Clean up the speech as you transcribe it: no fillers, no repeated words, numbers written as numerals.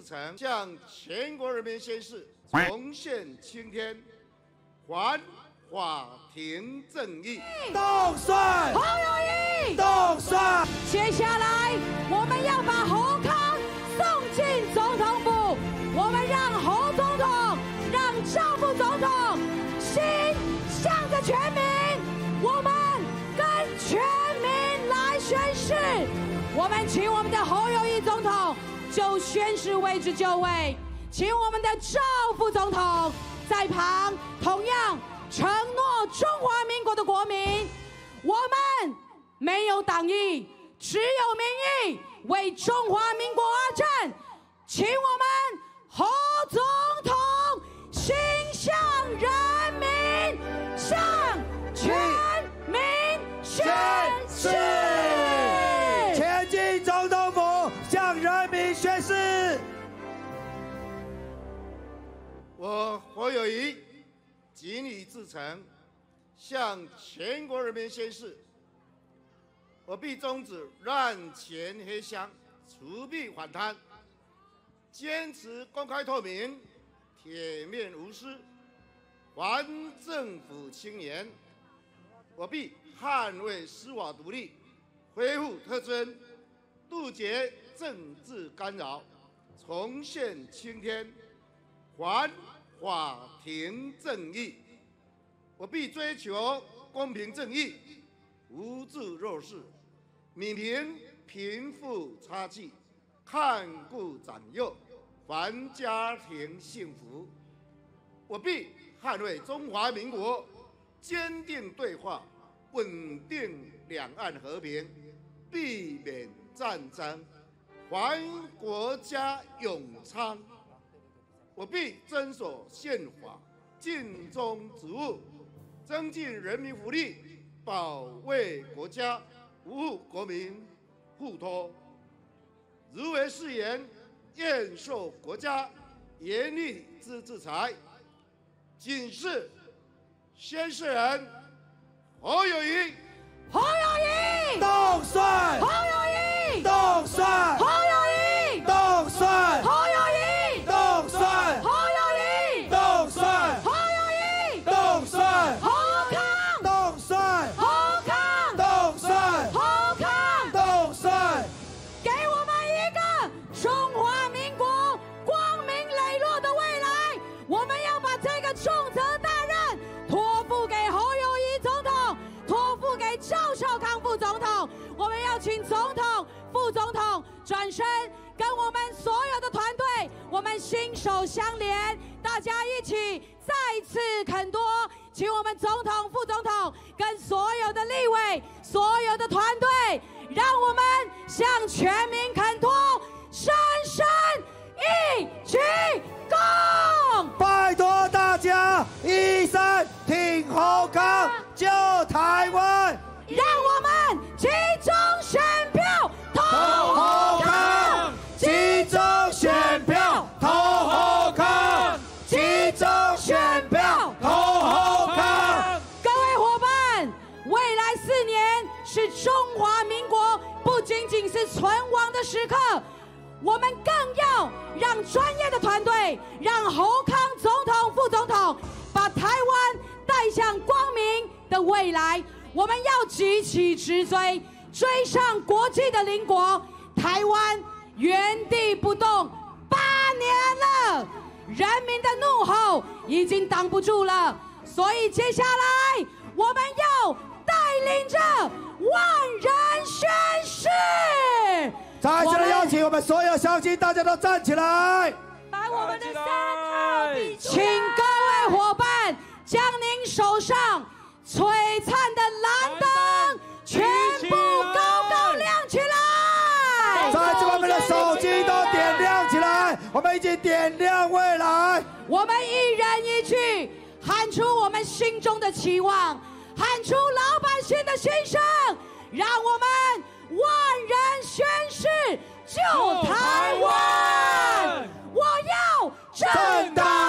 诚，向全国人民宣誓：重现青天，还法庭正义。 动算， 侯友宜， 动算。 接下来，我们要把侯康送进总统府，我们让侯总统，让赵副总统，心向着全民，我们跟全民来宣誓。我们请我们的侯友宜总统就宣誓位置就位，请我们的赵副总统在旁同样承诺中华民国的国民，我们没有党意，只有民意，为中华民国而战。请我们侯总统心向人民，向全民宣誓。 前进总统府，向人民宣誓。 我侯友宜谨以至诚，向全国人民宣誓：我必终止滥权黑箱，除弊反贪，坚持公开透明、铁面无私，还政府清廉。我必捍卫司法独立，恢复特尊，杜绝政治干扰，重现青天，还法庭正义。我必追求公平正义，无助弱势，弭平贫富差距，看顾长幼，还家庭幸福。我必捍卫中华民国，坚定对话，稳定两岸和平，避免战争，还国家永昌。我必遵守宪法，尽忠职务，增进人民福利，保卫国家，无负国民互托。如违誓言，愿受国家严厉之制裁。谨是宣誓人侯友宜。 侯友宜， 动算， 侯友宜， 动算， 侯友宜， 动算， 侯友宜， 动算， 侯友宜， 动算， 侯友宜， 动算， 侯康， 动算， 侯康， 动算， 侯康， 动算。 给我们一个中华民国光明磊落的未来。我们要把这个重责大任托付给侯友宜总统，托付给赵少康副总统。我们要请总统、副总统转身，跟我们所有的团队，我们心手相连，大家一起再次肯托，请我们总统、副总统跟所有的立委、所有的团队，让我们向全民恳托，深深一鞠躬。 拜托大家一声挺侯康，救台湾， 让我们集中选票投侯康， 集中选票投侯康，集中选票投侯康。 各位伙伴，未来4年是中华民国不仅仅是存亡的时刻，我们更要让专业的团队，让侯康总统、副总统把台湾带向光明的未来。我们要急起直追，追上国际的邻国。台湾原地不动8年了，人民的怒吼已经挡不住了，所以接下来我们要带领着万人宣誓。 再次的邀请我们所有乡亲，大家都站起来， 把我们的3号笔请各位伙伴将您手上璀璨的蓝灯全部高高亮起来， 再次把我们的手机都点亮起来，我们一起点亮未来。 我们一人一句喊出我们心中的期望，喊出老百姓的心声，让我们万人宣誓救台湾！我要正大